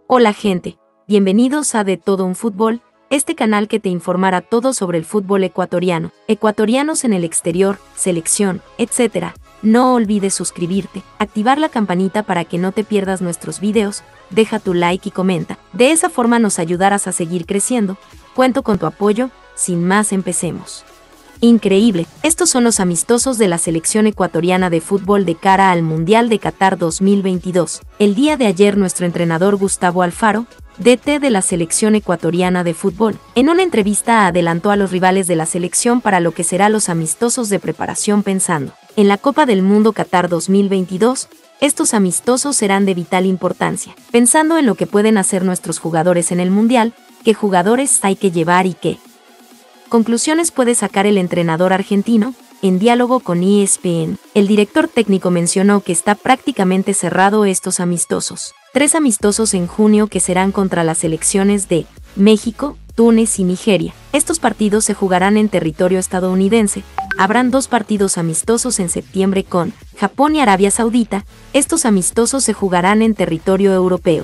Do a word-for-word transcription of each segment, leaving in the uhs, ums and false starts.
Hola gente, bienvenidos a De Todo un Fútbol, este canal que te informará todo sobre el fútbol ecuatoriano, ecuatorianos en el exterior, selección, etcétera. No olvides suscribirte, activar la campanita para que no te pierdas nuestros videos, deja tu like y comenta, de esa forma nos ayudarás a seguir creciendo. Cuento con tu apoyo, sin más empecemos. Increíble, estos son los amistosos de la selección ecuatoriana de fútbol de cara al Mundial de Qatar dos mil veintidós. El día de ayer nuestro entrenador Gustavo Alfaro, D T de la selección ecuatoriana de fútbol, en una entrevista adelantó a los rivales de la selección para lo que será los amistosos de preparación pensando en la Copa del Mundo Qatar dos mil veintidós. Estos amistosos serán de vital importancia, pensando en lo que pueden hacer nuestros jugadores en el Mundial, qué jugadores hay que llevar y qué conclusiones puede sacar el entrenador argentino. En diálogo con E S P N, el director técnico mencionó que está prácticamente cerrado estos amistosos. Tres amistosos en junio que serán contra las selecciones de México, Túnez y Nigeria. Estos partidos se jugarán en territorio estadounidense. Habrán dos partidos amistosos en septiembre con Japón y Arabia Saudita. Estos amistosos se jugarán en territorio europeo.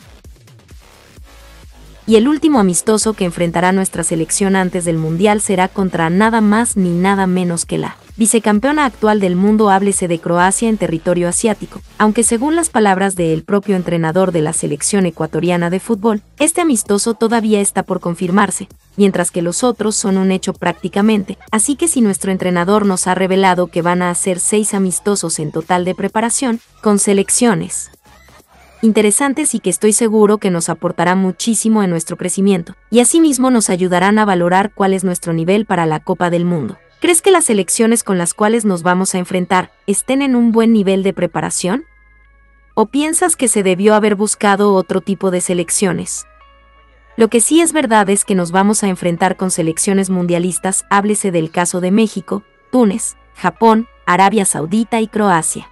Y el último amistoso que enfrentará nuestra selección antes del Mundial será contra nada más ni nada menos que la vicecampeona actual del mundo, háblese de Croacia, en territorio asiático, aunque según las palabras del propio entrenador de la selección ecuatoriana de fútbol, este amistoso todavía está por confirmarse, mientras que los otros son un hecho prácticamente, así que si nuestro entrenador nos ha revelado que van a hacer seis amistosos en total de preparación, con selecciones interesantes y que estoy seguro que nos aportará muchísimo en nuestro crecimiento, y asimismo nos ayudarán a valorar cuál es nuestro nivel para la Copa del Mundo. ¿Crees que las selecciones con las cuales nos vamos a enfrentar estén en un buen nivel de preparación? ¿O piensas que se debió haber buscado otro tipo de selecciones? Lo que sí es verdad es que nos vamos a enfrentar con selecciones mundialistas, háblese del caso de México, Túnez, Japón, Arabia Saudita y Croacia.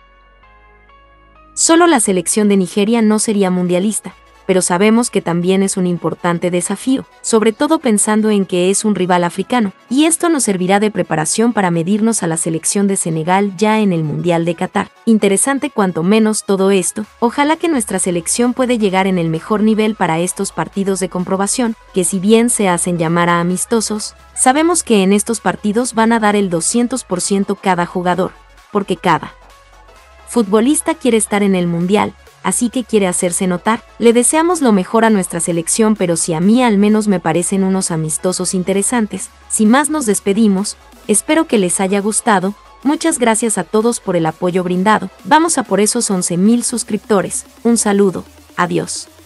Solo la selección de Nigeria no sería mundialista, pero sabemos que también es un importante desafío, sobre todo pensando en que es un rival africano, y esto nos servirá de preparación para medirnos a la selección de Senegal ya en el Mundial de Qatar. Interesante cuanto menos todo esto. Ojalá que nuestra selección puede llegar en el mejor nivel para estos partidos de comprobación, que si bien se hacen llamar a amistosos, sabemos que en estos partidos van a dar el doscientos por ciento cada jugador, porque cada futbolista quiere estar en el Mundial, así que quiere hacerse notar. Le deseamos lo mejor a nuestra selección, pero si a mí al menos me parecen unos amistosos interesantes. Sin más nos despedimos, espero que les haya gustado, muchas gracias a todos por el apoyo brindado, vamos a por esos once mil suscriptores, un saludo, adiós.